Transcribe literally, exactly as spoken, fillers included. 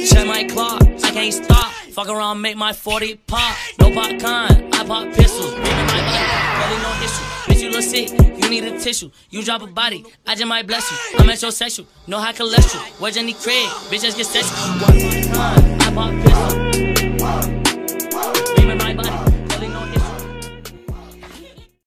Check my clock, I can't stop. Fuck around, make my forty pop. No popcorn, I pop pistols. Bring my body, really no issue. Bitch, you look sick, you need a tissue. You drop a body, I just might bless you. I'm at your sexual, no high cholesterol. Where's Jenny Craig? Bitch, just get sexual. I pop pistols.